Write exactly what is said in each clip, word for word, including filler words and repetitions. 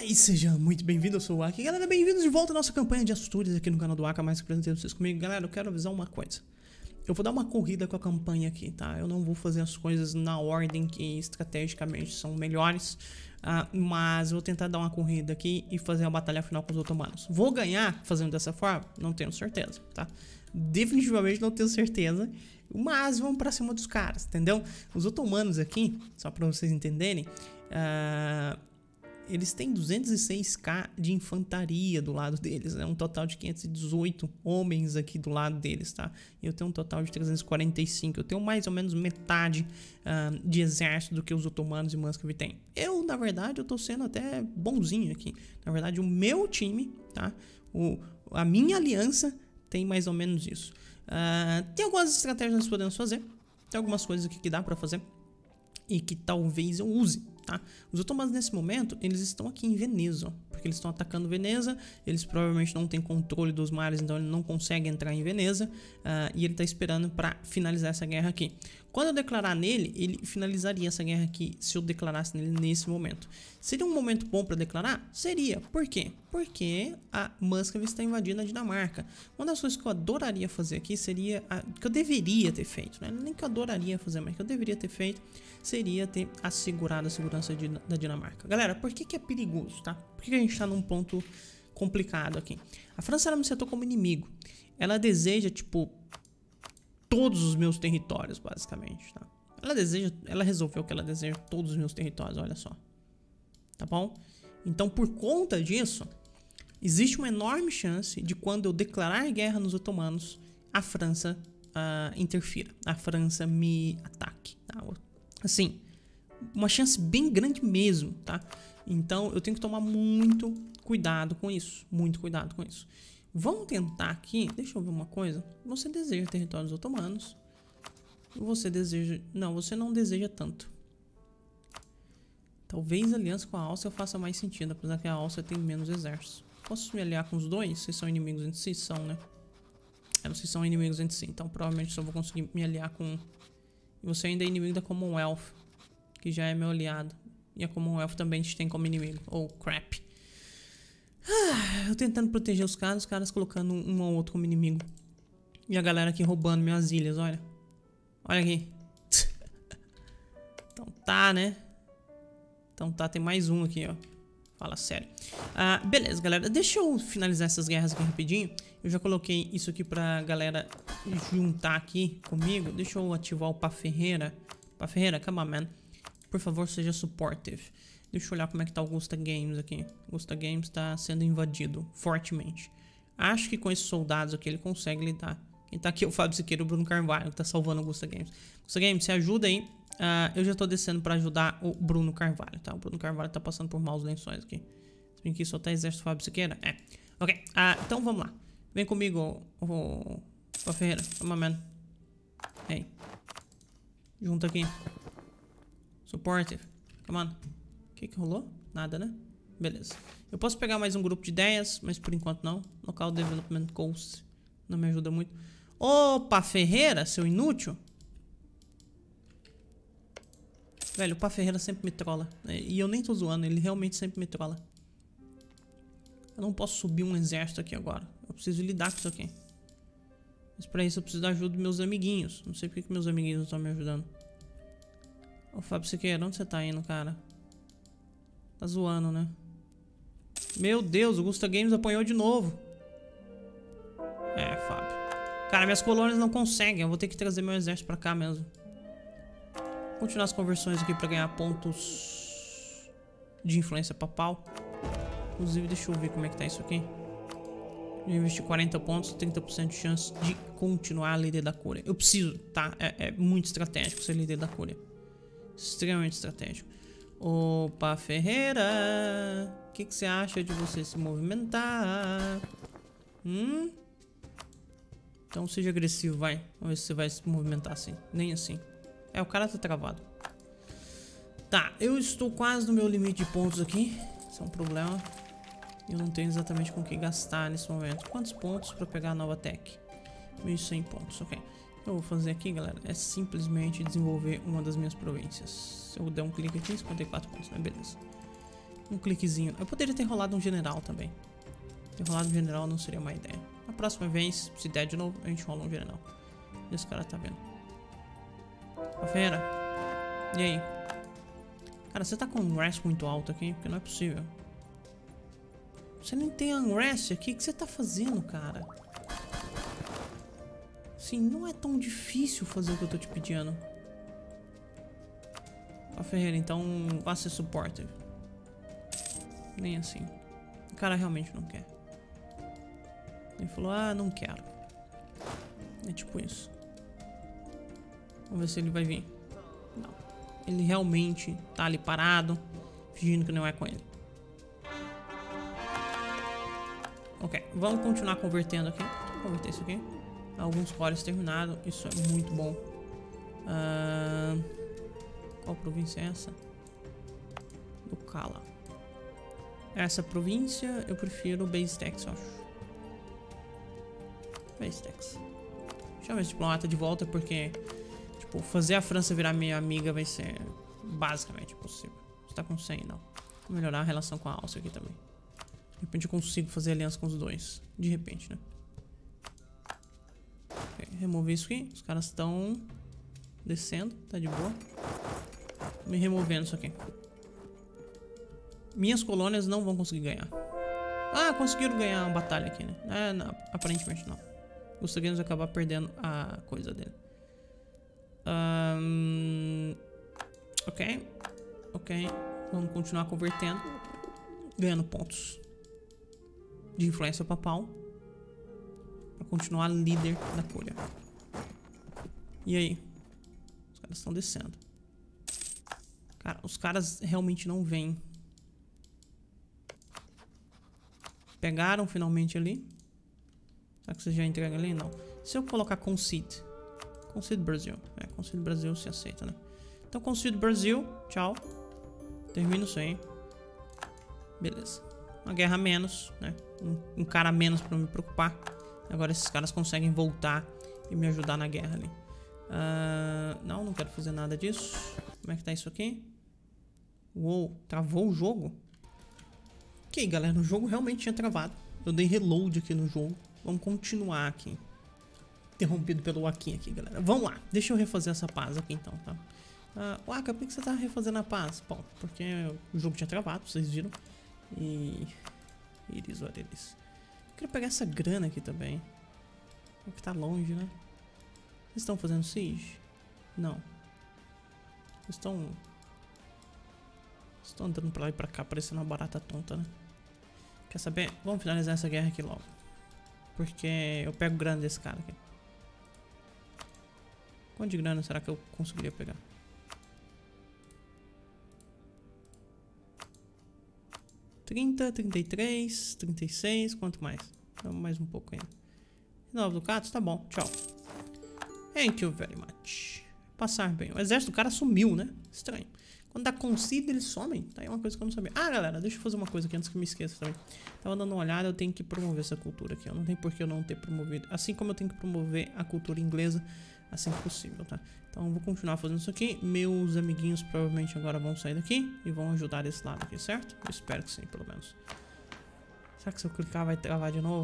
Fala e seja muito bem-vindo, eu sou o Aki. Galera, bem-vindos de volta à nossa campanha de Astúrias aqui no canal do Aka, mais que apresentei vocês comigo. Galera, eu quero avisar uma coisa. Eu vou dar uma corrida com a campanha aqui, tá? Eu não vou fazer as coisas na ordem que estrategicamente são melhores, uh, mas eu vou tentar dar uma corrida aqui e fazer a batalha final com os otomanos. Vou ganhar fazendo dessa forma? Não tenho certeza, tá? Definitivamente não tenho certeza, mas vamos pra cima dos caras, entendeu? Os otomanos aqui, só pra vocês entenderem, uh, eles têm duzentos e seis K de infantaria do lado deles, né? Um total de quinhentos e dezoito homens aqui do lado deles, tá? E eu tenho um total de trezentos e quarenta e cinco. Eu tenho mais ou menos metade uh, de exército do que os otomanos e Muscovy têm. Eu, na verdade, eu tô sendo até bonzinho aqui. Na verdade, o meu time, tá? O, a minha aliança tem mais ou menos isso. Uh, tem algumas estratégias que nós podemos fazer. Tem algumas coisas aqui que dá pra fazer e que talvez eu use. Tá? Os otomanos nesse momento, eles estão aqui em Veneza, ó, porque eles estão atacando Veneza, eles provavelmente não têm controle dos mares, então ele não consegue entrar em Veneza, uh, e ele está esperando para finalizar essa guerra aqui. Quando eu declarar nele, ele finalizaria essa guerra aqui se eu declarasse nele nesse momento. Seria um momento bom para declarar? Seria. Por quê? Porque a Muscovy está invadindo a Dinamarca. Uma das coisas que eu adoraria fazer aqui seria, a, que eu deveria ter feito, né? Nem que eu adoraria fazer, mas que eu deveria ter feito, seria ter assegurado a segurança de, da Dinamarca. Galera, por que que é perigoso, tá? Por que que a gente está num ponto complicado aqui? A França, ela me setou como inimigo. Ela deseja, tipo, todos os meus territórios, basicamente, tá? Ela deseja, ela resolveu que ela deseja todos os meus territórios, olha só. Tá bom? Então, por conta disso, existe uma enorme chance de quando eu declarar guerra nos otomanos, a França uh, interfira. A França me ataque, tá? Assim, uma chance bem grande mesmo, tá? Então, eu tenho que tomar muito cuidado com isso. Muito cuidado com isso. Vamos tentar aqui, deixa eu ver uma coisa. Você deseja territórios otomanos. Você deseja... Não, você não deseja tanto. Talvez a aliança com a Áustria faça mais sentido, apesar que a Áustria tem menos exércitos. Posso me aliar com os dois? Vocês são inimigos entre si? São, né? É, vocês são inimigos entre si, então provavelmente só vou conseguir me aliar com... E você ainda é inimigo da Commonwealth, que já é meu aliado. E a Commonwealth também a gente tem como inimigo. Oh, crap. Ah, eu tentando proteger os caras, os caras colocando um ou outro como inimigo. E a galera aqui roubando minhas ilhas, olha. Olha aqui. Então tá, né? Então tá, tem mais um aqui, ó. Fala sério. Ah, beleza, galera. Deixa eu finalizar essas guerras aqui rapidinho. Eu já coloquei isso aqui pra galera juntar aqui comigo. Deixa eu ativar o Pá Ferreira. Pá Ferreira, come on, man. Por favor, seja supportive. Deixa eu olhar como é que tá o Gusta Games aqui. O Gusta Games tá sendo invadido fortemente. Acho que com esses soldados aqui ele consegue lidar. Quem tá aqui é o Fábio Siqueira e o Bruno Carvalho, que tá salvando o Gusta Games. Gusta Games, se ajuda aí. Uh, eu já tô descendo pra ajudar o Bruno Carvalho, tá? O Bruno Carvalho tá passando por maus lençóis aqui. Se bem que só tá exército Fábio Siqueira. É. Ok. Uh, então vamos lá. Vem comigo, o Pá Ferreira. Come on, man. Hey. Junta aqui. Supportive. Come on. O que que rolou? Nada, né? Beleza. Eu posso pegar mais um grupo de ideias, mas por enquanto não. Local Development Coast não me ajuda muito. Opa, Ferreira, seu inútil. Velho, o Pá Ferreira sempre me trola. E eu nem tô zoando, ele realmente sempre me trola. Eu não posso subir um exército aqui agora. Eu preciso lidar com isso aqui. Mas pra isso eu preciso da ajuda dos meus amiguinhos. Não sei porque que meus amiguinhos não estão me ajudando. Ô, Fábio Siqueira, onde você tá indo, cara? Tá zoando, né? Meu Deus, o Gusta Games apanhou de novo. É, Fábio. Cara, minhas colônias não conseguem. Eu vou ter que trazer meu exército pra cá mesmo. Vou continuar as conversões aqui pra ganhar pontos de influência papal. Inclusive, deixa eu ver como é que tá isso aqui. Eu investi quarenta pontos, trinta por cento de chance de continuar líder da Cúria. Eu preciso, tá? É, é muito estratégico ser líder da Cúria. Extremamente estratégico. Opa, Ferreira, o que que você acha de você se movimentar? Hum? Então seja agressivo, vai. Vamos ver se você vai se movimentar assim. Nem assim. É, o cara tá travado. Tá, eu estou quase no meu limite de pontos aqui. Isso é um problema. Eu não tenho exatamente com o que gastar nesse momento. Quantos pontos para pegar a nova tech? mil e cem pontos, ok. O que eu vou fazer aqui, galera, é simplesmente desenvolver uma das minhas províncias. Se eu der um clique aqui, cinquenta e quatro pontos, né? Beleza. Um cliquezinho. Eu poderia ter rolado um general também. Ter rolado um general não seria uma ideia. Na próxima vez, se der de novo, a gente rola um general. Esse cara tá vendo. A fera. E aí? Cara, você tá com um unrest muito alto aqui? Porque não é possível. Você nem tem unrest aqui. O que você tá fazendo, cara? Assim, não é tão difícil fazer o que eu tô te pedindo. A Ferreira, então vá ser suporte. Nem assim. O cara realmente não quer. Ele falou, ah, não quero. É tipo isso. Vamos ver se ele vai vir. Não. Ele realmente tá ali parado, fingindo que não é com ele. Ok, vamos continuar convertendo aqui. Vou converter isso aqui. Alguns cores terminados. Isso é muito bom. Uh, qual província é essa? Do Kala. Essa província eu prefiro Base Tax, eu acho. Base Tax. Chama esse diplomata de volta porque, tipo, fazer a França virar minha amiga vai ser basicamente impossível. Você tá com cem, não. Vou melhorar a relação com a Áustria aqui também. De repente eu consigo fazer aliança com os dois. De repente, né? Ok, remover isso aqui. Os caras estão descendo, tá de boa. Me removendo isso aqui. Minhas colônias não vão conseguir ganhar. Ah, conseguiram ganhar uma batalha aqui, né? É, não, aparentemente não. Conseguimos acabar perdendo a coisa dele. Um, ok. Ok. Vamos continuar convertendo. Ganhando pontos de influência papal. Pra continuar líder da Cúria. E aí? Os caras estão descendo. Cara, os caras realmente não vêm. Pegaram finalmente ali. Será que você já entrega ali? Não. Se eu colocar Concede. Concede Brasil. É, Concede Brasil se aceita, né? Então Concede Brasil. Tchau. Termino isso aí. Beleza. Uma guerra a menos, né? Um, um cara a menos pra me preocupar. Agora esses caras conseguem voltar e me ajudar na guerra ali. Uh, não, não quero fazer nada disso. Como é que tá isso aqui? Uou, travou o jogo? Ok, galera, o jogo realmente tinha travado. Eu dei reload aqui no jogo. Vamos continuar aqui. Interrompido pelo Joaquim aqui, galera. Vamos lá, deixa eu refazer essa paz aqui então, tá? Uh, Waka, por que você tá refazendo a paz? Bom, porque o jogo tinha travado, vocês viram. E... Iris, olha eles. Quero pegar essa grana aqui também. Porque tá longe, né? Vocês estão fazendo siege? Não. Vocês estão... Vocês estão andando pra lá e pra cá, parecendo uma barata tonta, né? Quer saber? Vamos finalizar essa guerra aqui logo. Porque eu pego grana desse cara aqui. Quanto de grana será que eu conseguiria pegar? trinta, trinta e três, trinta e seis, quanto mais? Vamos mais um pouco ainda. nove ducados, tá bom, tchau. Thank you very much. Passar bem. O exército do cara sumiu, né? Estranho. Quando dá concede, eles somem. Tá aí uma coisa que eu não sabia. Ah, galera, deixa eu fazer uma coisa aqui antes que eu me esqueça também. Tava dando uma olhada, eu tenho que promover essa cultura aqui. Eu não tem por que eu não ter promovido. Assim como eu tenho que promover a cultura inglesa assim que possível, tá? Então eu vou continuar fazendo isso aqui. Meus amiguinhos provavelmente agora vão sair daqui e vão ajudar desse lado aqui, certo? Eu espero que sim, pelo menos. Será que se eu clicar vai travar de novo?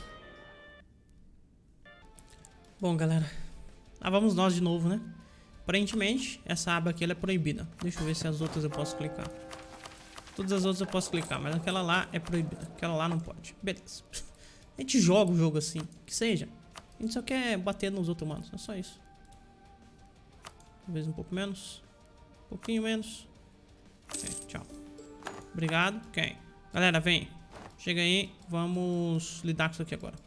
Bom, galera. Lá vamos nós de novo, né? Aparentemente, essa aba aqui ela é proibida. Deixa eu ver se as outras eu posso clicar. Todas as outras eu posso clicar, mas aquela lá é proibida. Aquela lá não pode. Beleza. A gente joga o jogo assim, que seja. A gente só quer bater nos outros humanos, é só isso. Talvez um pouco menos. Um pouquinho menos. Ok, tchau. Obrigado. Ok. Galera, vem. Chega aí. Vamos lidar com isso aqui agora.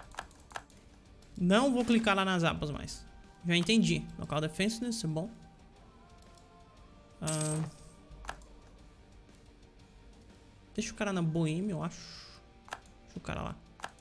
Não vou clicar lá nas abas mais. Já entendi. Local defensiveness, é bom. Ah, deixa o cara na Boêmia, eu acho. Deixa o cara lá.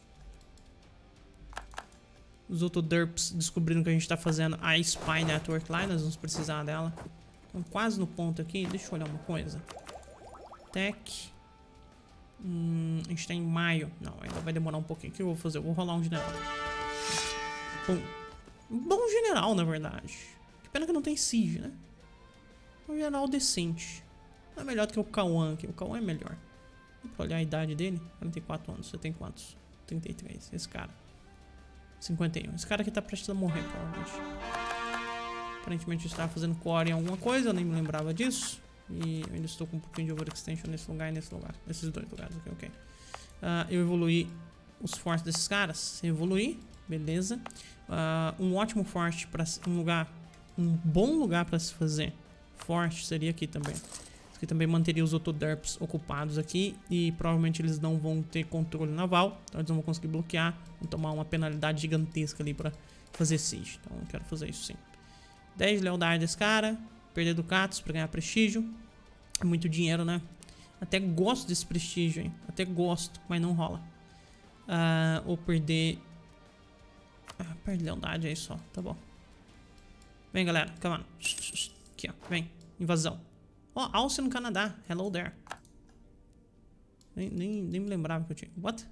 Os outros derps descobriram que a gente tá fazendo a Spy Network lá. Nós vamos precisar dela. Estamos quase no ponto aqui. Deixa eu olhar uma coisa. Tech. Hum, a gente tá em maio. Não, ainda vai demorar um pouquinho. O que eu vou fazer? Eu vou rolar um general. Pum. Bom general, na verdade. Que pena que não tem siege, né? Um general decente. Não é melhor do que o Cauã aqui. O Cauã é melhor. Vou olhar a idade dele. quarenta e quatro anos. Você tem quantos? trinta e três. Esse cara. cinquenta e um. Esse cara aqui tá prestes a morrer, provavelmente. Aparentemente eu estava fazendo core em alguma coisa. Eu nem me lembrava disso. E eu ainda estou com um pouquinho de overextension nesse lugar e nesse lugar. Nesses dois lugares. Ok, ok. Uh, eu evoluí os fortes desses caras. Evoluí. Beleza. Uh, um ótimo forte para um lugar. Um bom lugar para se fazer forte seria aqui também. Que também manteria os Autoderps ocupados aqui. E provavelmente eles não vão ter controle naval. Então eles não vão conseguir bloquear. Vão tomar uma penalidade gigantesca ali pra fazer siege. Então eu quero fazer isso sim. dez de lealdade desse cara. Perder ducatos pra ganhar prestígio. É muito dinheiro, né? Até gosto desse prestígio, hein? Até gosto, mas não rola. Uh, ou perder... Ah, perde lealdade aí só, tá bom. Vem galera, come on. Aqui ó, vem. Invasão. Ó, oh, Alce no Canadá. Hello there. Nem, nem, nem me lembrava que eu tinha. What?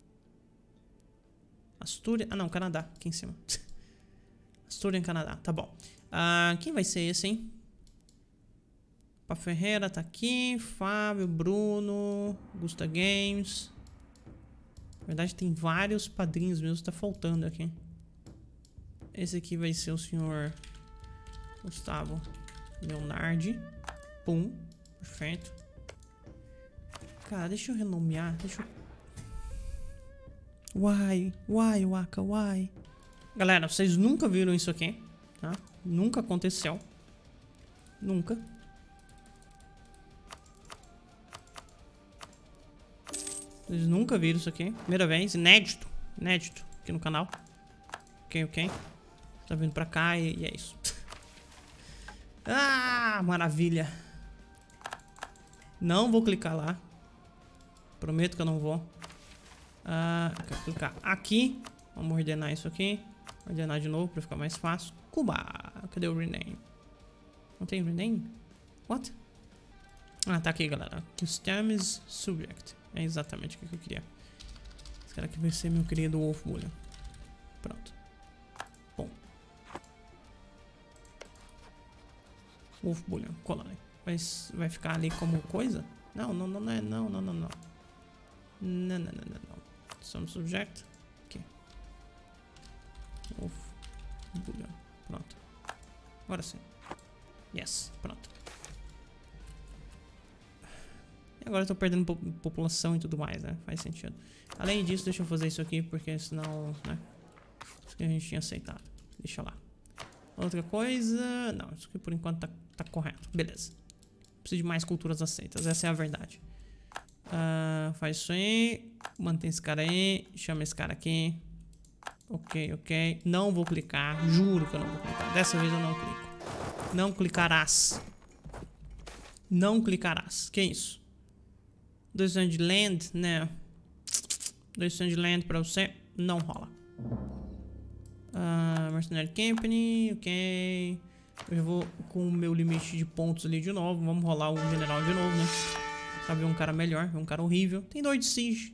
Astúria. Ah, não, Canadá. Aqui em cima. Astúria em Canadá. Tá bom. Uh, quem vai ser esse, hein? Pá Ferreira tá aqui. Fábio, Bruno. Gusta Games. Na verdade, tem vários padrinhos mesmo. Tá faltando aqui. Esse aqui vai ser o senhor Gustavo Leonardi. Pum, perfeito. Cara, deixa eu renomear. Deixa eu... Why? Why, Waka? Why? Galera, vocês nunca viram isso aqui, tá? Nunca aconteceu. Nunca. Vocês nunca viram isso aqui. Primeira vez. Inédito. Inédito. Aqui no canal. Ok, ok. Tá vindo pra cá e, e é isso. Ah, maravilha. Não vou clicar lá. Prometo que eu não vou. Ah, eu quero clicar aqui. Vamos ordenar isso aqui. Ordenar de novo para ficar mais fácil. Cuba. Cadê o rename? Não tem rename? What? Ah, tá aqui, galera. Customize Subject. É exatamente o que eu queria. Esse cara aqui vai ser meu querido Wolf Bullion. Pronto. Bom. Wolf Bullion. Colony. Vai, vai ficar ali como coisa? Não, não, não, não é. Não, não, não, não. Não, não, não, não, não. Some subject. Aqui. Wolf Bullion. Pronto. Agora sim. Yes. Pronto. E agora eu tô perdendo po população e tudo mais, né? Faz sentido. Além disso, deixa eu fazer isso aqui, porque senão, né? Isso que a gente tinha aceitado. Deixa lá. Outra coisa... Não, isso aqui por enquanto tá, tá correto. Beleza. Preciso de mais culturas aceitas. Essa é a verdade. Uh, faz isso aí. Mantém esse cara aí. Chama esse cara aqui. Ok, ok. Não vou clicar. Juro que eu não vou clicar. Dessa vez eu não clico. Não clicarás. Não clicarás. Que isso? Dois anos de land? Não. Dois anos de land pra você. Não rola. Uh, Mercenary Company. Ok. Eu já vou com o meu limite de pontos ali de novo. Vamos rolar o general de novo, né? Pra ver um cara melhor. Ver um cara horrível. Tem dois de siege.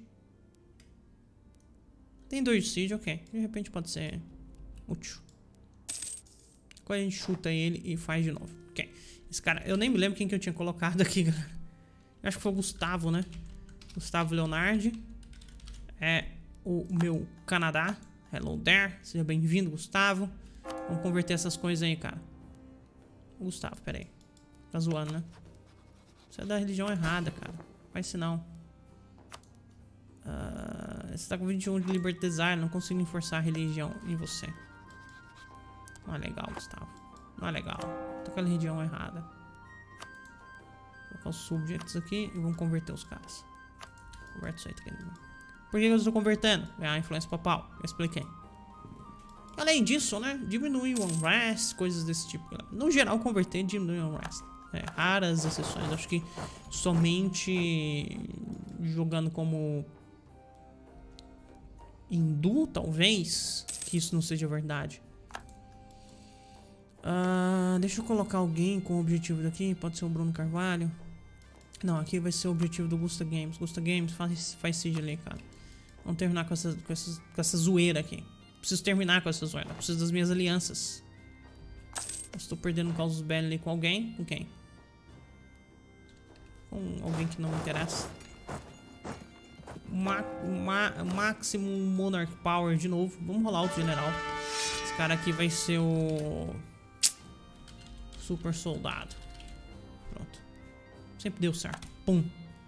Tem dois de siege, ok. De repente pode ser útil. Agora a gente chuta ele e faz de novo. Ok. Esse cara, eu nem me lembro quem que eu tinha colocado aqui, galera. Eu acho que foi o Gustavo, né? Gustavo Leonardi. É o meu Canadá. Hello there. Seja bem-vindo, Gustavo. Vamos converter essas coisas aí, cara. Gustavo, pera aí. Tá zoando, né? Você é da religião errada, cara. Faz isso não. Uh, você tá com vinte e um de Liberty Desire. Não consigo enforçar a religião em você. Não é legal, Gustavo. Não é legal. Tô com a religião errada. Vou colocar os subjects aqui e vamos converter os caras. Converte isso aí, tá. Por que eu estou convertendo? É a influência papal. Eu expliquei. Além disso, né? Diminuir o unrest, coisas desse tipo. No geral, converter diminui o unrest. É, raras exceções. Acho que somente jogando como hindu, talvez, que isso não seja verdade. Uh, deixa eu colocar alguém com o objetivo daqui. Pode ser o Bruno Carvalho. Não, aqui vai ser o objetivo do Gusta Games. Gusta Games faz, faz siege ali, cara. Vamos terminar com essa, com, essa, com essa zoeira aqui. Preciso terminar com essa zoeira. Preciso das minhas alianças. Estou perdendo causas belli ali com alguém. Com quem? com alguém que não me interessa. Ma ma Maximum Monarch Power de novo. Vamos rolar outro general. Esse cara aqui vai ser o super soldado. Pronto. Sempre deu certo. Pum.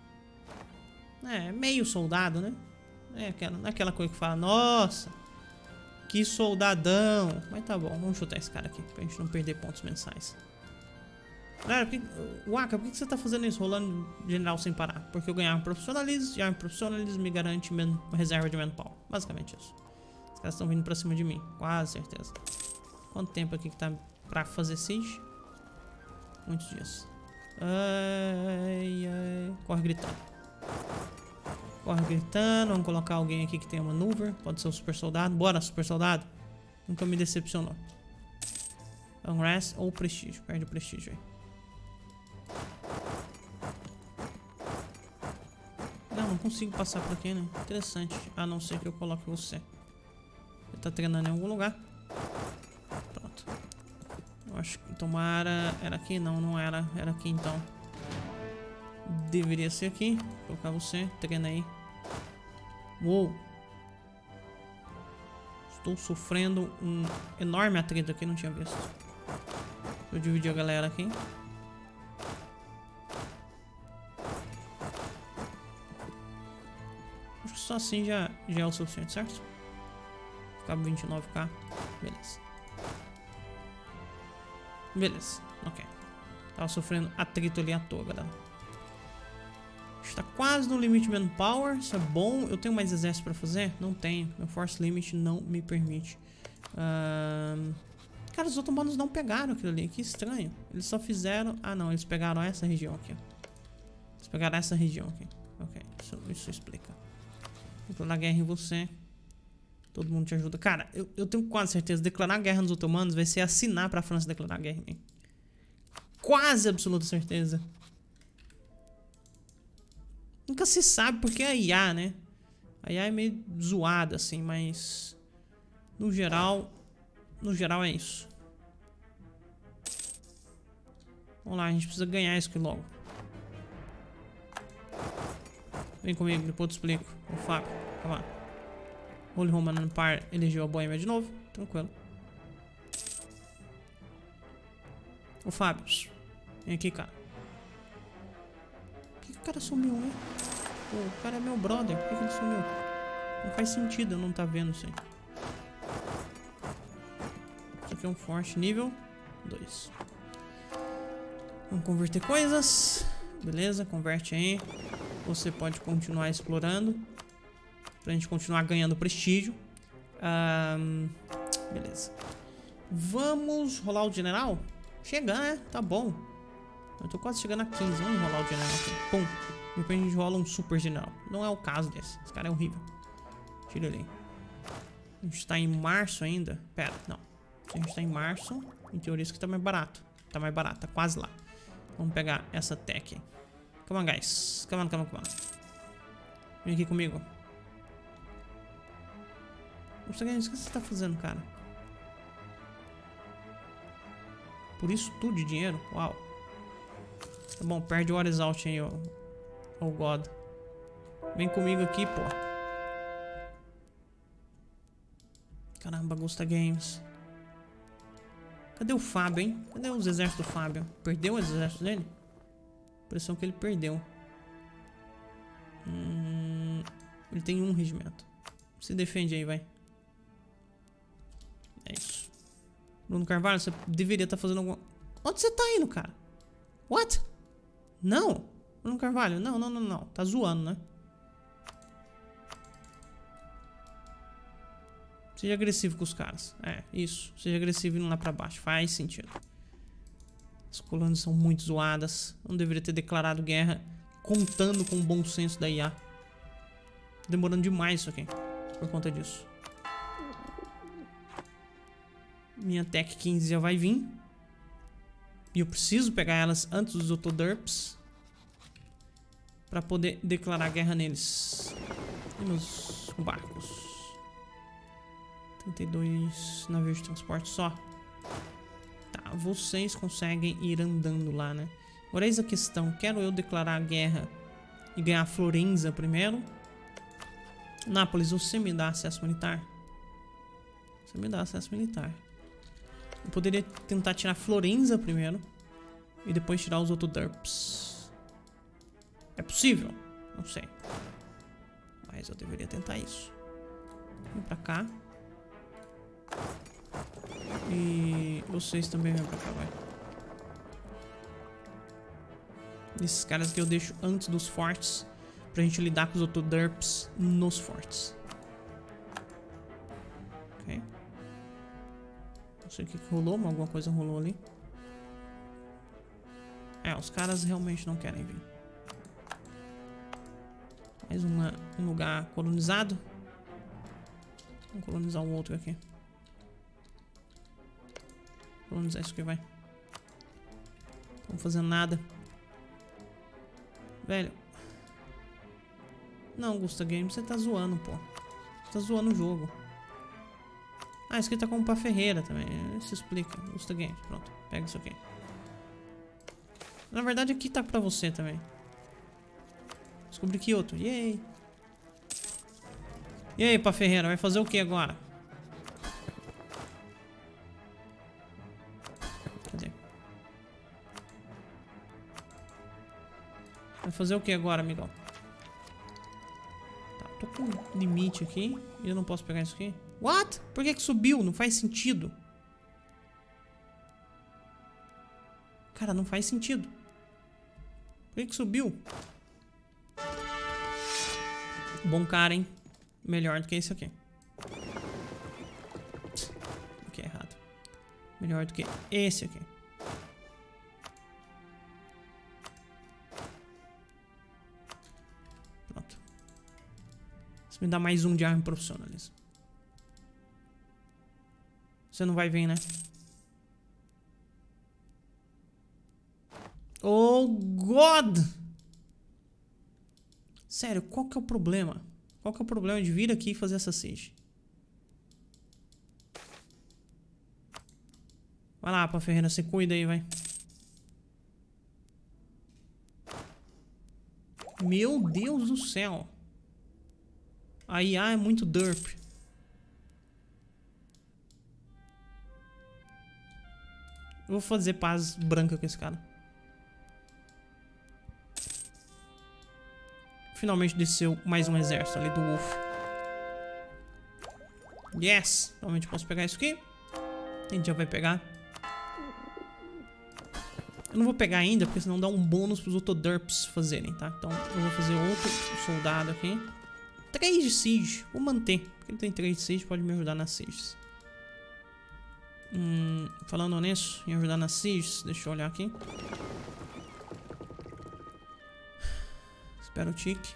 É, meio soldado, né? É aquela, aquela coisa que fala, nossa, que soldadão. Mas tá bom, vamos chutar esse cara aqui pra gente não perder pontos mensais. Galera, por que, Waka, por que você tá fazendo isso, rolando general sem parar? Porque eu ganhar profissionalismo, e a profissionalismo me garante uma reserva de manpower. Basicamente isso. Os caras estão vindo pra cima de mim, quase certeza. Quanto tempo aqui que tá pra fazer siege? Muitos dias. Ai, ai. Corre gritando. Corre gritando. Vamos colocar alguém aqui que tenha maneuver. Pode ser o super soldado. Bora, super soldado. Nunca me decepcionou. Unrest ou prestígio. Perde o prestígio aí. Não, não consigo passar por aqui, né? Interessante. A não ser que eu coloque você. Ele tá treinando em algum lugar. Pronto. Eu acho que tomara... Era aqui? Não, não era. Era aqui então. Deveria ser aqui. Vou colocar você. Treina aí. Uou. Estou sofrendo um enorme atrito aqui. Não tinha visto. Eu dividi a galera aqui. Acho que só assim já, já é o suficiente, certo? Cabe vinte e nove K. Beleza. Beleza, ok. Tava sofrendo atrito ali à toa, galera. Está quase no limite de manpower. Isso é bom. Eu tenho mais exército pra fazer? Não tenho. Meu force limit não me permite. Um... Cara, os otomanos não pegaram aquilo ali. Que estranho. Eles só fizeram... Ah, não. Eles pegaram essa região aqui. Eles pegaram essa região aqui. Ok. Isso, isso explica. Declarar guerra em você. Todo mundo te ajuda. Cara, eu, eu tenho quase certeza. Declarar guerra nos otomanos vai ser assinar pra França declarar guerra em mim. Quase absoluta certeza. Nunca se sabe porque a I A, né? A I A é meio zoada, assim, mas... No geral... No geral é isso. Vamos lá, a gente precisa ganhar isso aqui logo. Vem comigo, depois eu te explico. O Fábio, calma lá. Holy Roman Empire elegeu a Boêmia de novo. Tranquilo. O Fábio, vem aqui, cara. Por que, que o cara sumiu, né? Pô, o cara é meu brother. Por que, que ele sumiu? Não faz sentido eu não tá vendo isso aí. Isso aqui é um forte nível dois. Vamos converter coisas. Beleza, converte aí. Você pode continuar explorando. Pra gente continuar ganhando prestígio. Um, beleza. Vamos rolar o general? Chegar, né? Tá bom. Eu tô quase chegando a quinze. Vamos rolar o general aqui. Pum. Depois a gente rola um super general. Não é o caso desse. Esse cara é horrível. Tira ele aí. A gente tá em março ainda. Pera, não. Se a gente tá em março, em teoria isso aqui tá mais barato. Tá mais barato, tá quase lá. Vamos pegar essa tech. Come on, guys. Come on, come on, come on. Vem aqui comigo. O que você tá fazendo, cara? Por isso tudo de dinheiro? Uau. Tá bom, perde o Horizalt aí, ó. Oh God. Vem comigo aqui, pô. Caramba, Gusta Games. Cadê o Fábio, hein? Cadê os exércitos do Fábio? Perdeu o exército dele? Impressão que ele perdeu. Hum, ele tem um regimento. Se defende aí, vai. É isso. Bruno Carvalho, você deveria estar fazendo alguma... Onde você tá indo, cara? What? Não. Bruno Carvalho, não, não, não, não. Tá zoando, né? Seja agressivo com os caras. É, isso. Seja agressivo indo lá pra baixo. Faz sentido. As colônias são muito zoadas. Não deveria ter declarado guerra contando com o bom senso da I A. Demorando demais isso aqui. Por conta disso. Minha Tech quinze já vai vir. E eu preciso pegar elas antes dos Autoderps. Pra poder declarar guerra neles. E meus barcos. trinta e dois navios de transporte só. Tá, vocês conseguem ir andando lá, né? Agora eis a questão. Quero eu declarar a guerra e ganhar Florença primeiro? Nápoles, você me dá acesso militar? Você me dá acesso militar. Eu poderia tentar tirar Florença primeiro e depois tirar os Autoderps. É possível? Não sei. Mas eu deveria tentar isso. Vem pra cá. E vocês também vêm pra cá, vai. Esses caras que eu deixo antes dos fortes, pra gente lidar com os Autoderps nos fortes. Ok. Não sei o que, que rolou, mas alguma coisa rolou ali. É, os caras realmente não querem vir. Mais uma, um lugar colonizado. Vamos colonizar o outro aqui. Colonizar isso aqui, vai. Não estamos fazendo nada. Velho. Não, Gusta Games, você tá zoando, pô. Você tá zoando o jogo. Ah, isso aqui tá como pra Ferreira também. Isso explica. Gusta Games, pronto. Pega isso aqui. Na verdade, aqui tá pra você também. Descobri que outro. Yay! E aí, pra Ferreira, vai fazer o que agora? Cadê? Vai fazer o que agora, amigão? Tá, tô com um limite aqui e eu não posso pegar isso aqui. What? Por que que subiu? Não faz sentido. Cara, não faz sentido. Por que que subiu? Bom cara, hein? Melhor do que esse aqui. Aqui é errado. Melhor do que esse aqui. Pronto. Isso me dá mais um de arma profissionalismo. Você não vai vir, né? Oh, God! Sério, qual que é o problema? Qual que é o problema de vir aqui e fazer essa siege? Vai lá, pra Ferreira, você cuida aí, vai. Meu Deus do céu. A I A é muito derp. Eu vou fazer paz branca com esse cara. Finalmente desceu mais um exército ali do Wolf. Yes! Finalmente posso pegar isso aqui. A gente já vai pegar. Eu não vou pegar ainda, porque senão dá um bônus pros Autoderps fazerem, tá? Então eu vou fazer outro soldado aqui. três de siege. Vou manter. Porque ele tem três de siege, pode me ajudar nas sieges. Hum, falando nisso, em ajudar nas sieges, deixa eu olhar aqui. Espera o tique.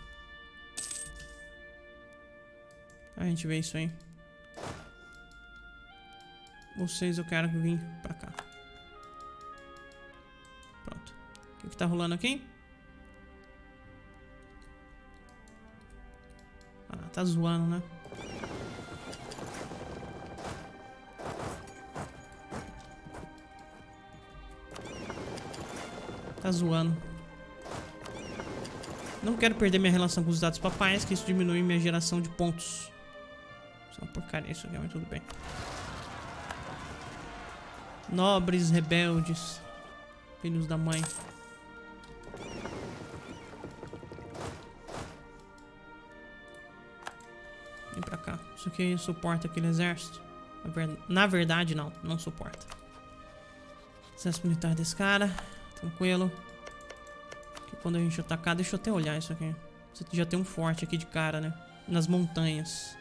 A gente vê isso aí. Vocês eu quero vir pra cá. Pronto. O que que tá rolando aqui? Ah, tá zoando, né? Tá zoando. Não quero perder minha relação com os dados papais, que isso diminui minha geração de pontos. Isso é uma porcaria isso aqui, mas tudo bem. Nobres, rebeldes, filhos da mãe. Vem pra cá. Isso aqui suporta aquele exército? Na verdade, não. Não suporta. Exército militar desse cara. Tranquilo. Quando a gente atacar, deixa eu até olhar isso aqui. Você já tem um forte aqui de cara, né? Nas montanhas.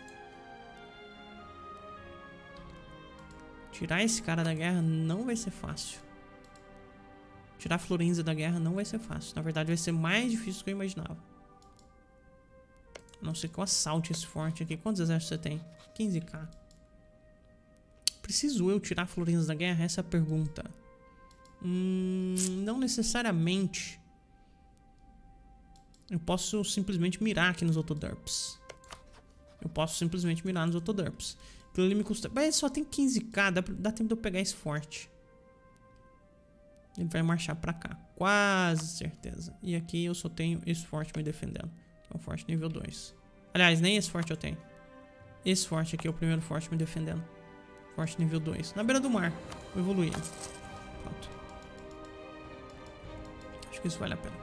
Tirar esse cara da guerra não vai ser fácil. Tirar Florença da guerra não vai ser fácil. Na verdade, vai ser mais difícil do que eu imaginava. A não ser que eu assalte esse forte aqui. Quantos exércitos você tem? quinze k. Preciso eu tirar Florença da guerra? Essa é a pergunta. Hum, não necessariamente. Eu posso simplesmente mirar aqui nos Autoderps. Eu posso simplesmente mirar nos Autoderps. Aquilo ali me custa... Mas só tem quinze k, dá, dá tempo de eu pegar esse forte. Ele vai marchar pra cá. Quase certeza. E aqui eu só tenho esse forte me defendendo. É um forte nível dois. Aliás, nem esse forte eu tenho. Esse forte aqui é o primeiro forte me defendendo. Forte nível dois. Na beira do mar. Vou evoluir. Pronto. Acho que isso vale a pena.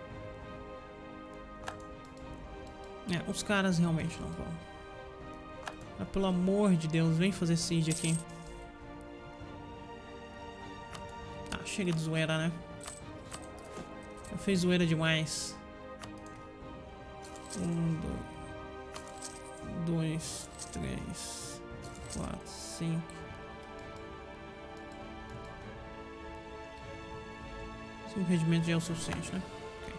É, os caras realmente não vão. Ah, pelo amor de Deus, vem fazer siege aqui. Tá, chega de zoeira, né? Já fez zoeira demais. Um, dois, dois, três, quatro, cinco. Cinco regimentos já é o suficiente, né? Okay.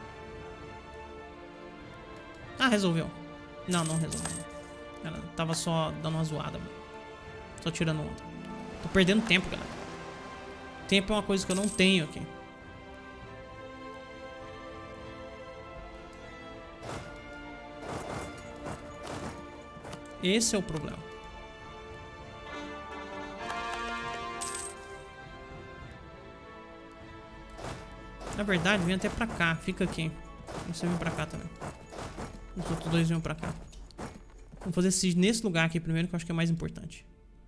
Ah, resolveu. Não, não resolveu. Ela tava só dando uma zoada, mano. Só tirando onda. Tô perdendo tempo, galera. Tempo é uma coisa que eu não tenho aqui. Esse é o problema. Na verdade, vem até pra cá. Fica aqui. Você vem pra cá também. Os outros dois vêm pra cá. Vamos fazer siege nesse lugar aqui primeiro, que eu acho que é mais importante.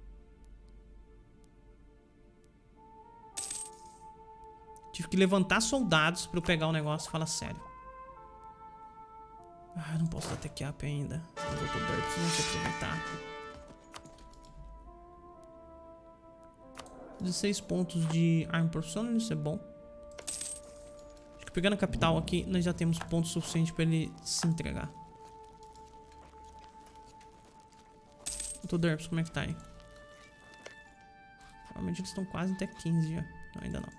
Tive que levantar soldados pra eu pegar o negócio. Fala sério. Ah, eu não posso dar tech up ainda. Os outros burps vão se aproveitar. dezesseis pontos de arma profissional, isso é bom. Acho que pegando a capital aqui, nós já temos pontos suficientes pra ele se entregar. Outro derps, como é que tá aí? Provavelmente eles estão quase até quinze já. Não, ainda não.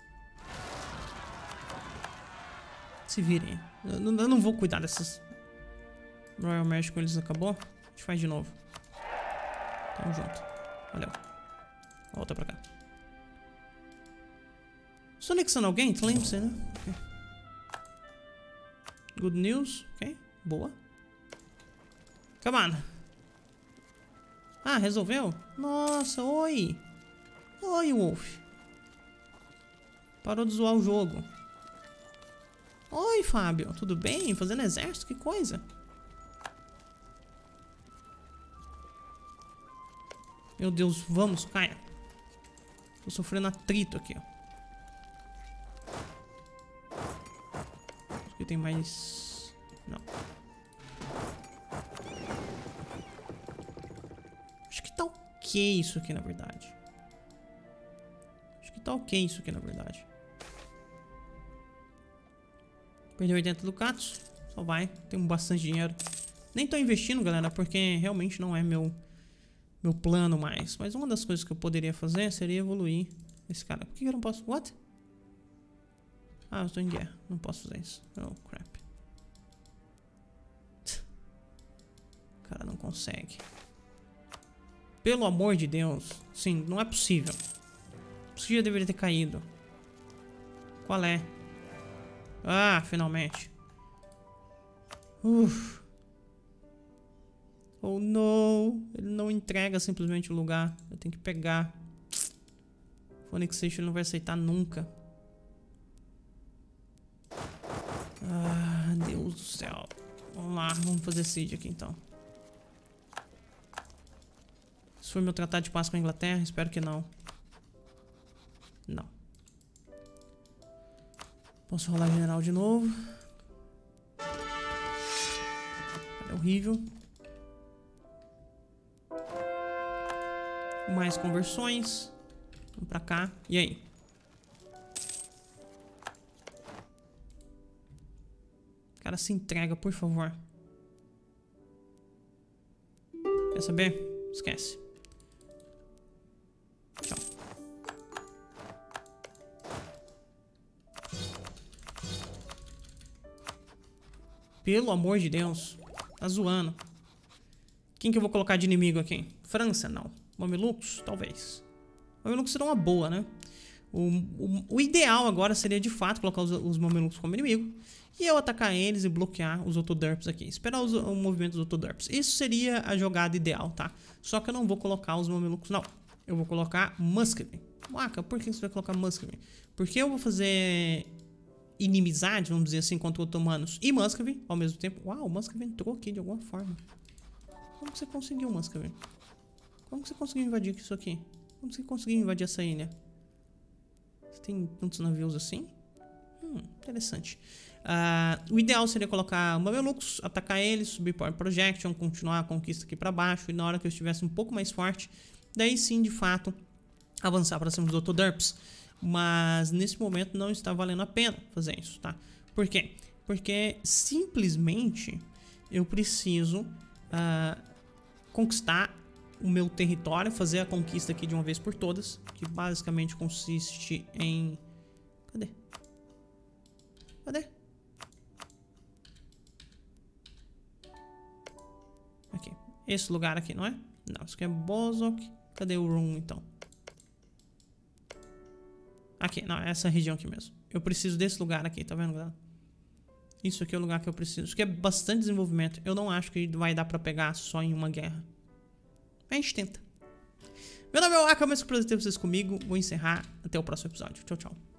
Se virem. Eu não, eu não vou cuidar dessas. Royal March com eles acabou. A gente faz de novo. Tamo junto. Valeu. Volta pra cá. Estou anexando alguém? Lembre-se, né? Okay. Good news. Ok. Boa. Come on. Ah, resolveu? Nossa, oi. Oi, Wolf. Parou de zoar o jogo. Oi, Fábio. Tudo bem? Fazendo exército? Que coisa. Meu Deus, vamos, caia. Tô sofrendo atrito aqui, ó. Acho que tem mais... Não. Acho que tá ok isso aqui, na verdade. Acho que tá ok isso aqui, na verdade. Perdeu oitenta ducatos. Só vai. Temos bastante dinheiro. Nem tô investindo, galera, porque realmente não é meu... Meu plano mais. Mas uma das coisas que eu poderia fazer seria evoluir esse cara. Por que eu não posso? What? Ah, eu estou em guerra. Não posso fazer isso. Oh, crap. O cara não consegue. Pelo amor de Deus. Sim, não é possível. Isso já deveria ter caído. Qual é? Ah, finalmente. Uff. Oh, não. Ele não entrega simplesmente o lugar. Eu tenho que pegar. O Annexation não vai aceitar nunca. Ah, Deus do céu. Vamos lá, vamos fazer siege aqui então. Esse foi meu tratado de paz com a Inglaterra? Espero que não. Não. Posso rolar general de novo. É horrível. Mais conversões. Vamos pra cá. E aí? Cara, se entrega, por favor. Quer saber? Esquece. Tchau. Pelo amor de Deus. Tá zoando. Quem que eu vou colocar de inimigo aqui? França, não. Mamelucos? Talvez. Mamelucos serão uma boa, né? O, o, o ideal agora seria, de fato, colocar os, os Mamelucos como inimigo. E eu atacar eles e bloquear os Autoderps aqui. Esperar os, o movimento dos Autoderps. Isso seria a jogada ideal, tá? Só que eu não vou colocar os Mamelucos, não. Eu vou colocar Muscovy. Waka, por que você vai colocar Muscovy? Porque eu vou fazer inimizade, vamos dizer assim, contra otomanos e Muscovy ao mesmo tempo. Uau, o Muscovy entrou aqui de alguma forma. Como que você conseguiu, Muscovy? Como que você conseguiu invadir isso aqui? Como que você conseguiu invadir essa ilha? Você tem tantos navios assim? Hum, interessante. Uh, o ideal seria colocar Mamelucos, atacar eles, subir Power Projection, continuar a conquista aqui pra baixo. E na hora que eu estivesse um pouco mais forte, daí sim, de fato, avançar para cima dos Autoderps. Mas nesse momento não está valendo a pena fazer isso, tá? Por quê? Porque simplesmente eu preciso uh, conquistar o meu território, fazer a conquista aqui de uma vez por todas, que basicamente consiste em... Cadê? Cadê? Aqui. Esse lugar aqui, não é? Não, isso aqui é Bozok. Cadê o room, então? Aqui, não, é essa região aqui mesmo. Eu preciso desse lugar aqui, tá vendo, galera? Isso aqui é o lugar que eu preciso. Isso aqui é bastante desenvolvimento. Eu não acho que vai dar pra pegar só em uma guerra. A gente tenta. Meu nome é Waka, mas prazer ter vocês comigo. Vou encerrar. Até o próximo episódio. Tchau, tchau.